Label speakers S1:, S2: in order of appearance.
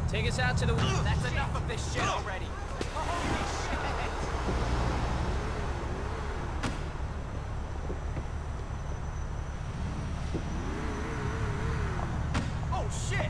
S1: Take us out to the...
S2: That's enough of this shit already. Holy shit. Oh shit.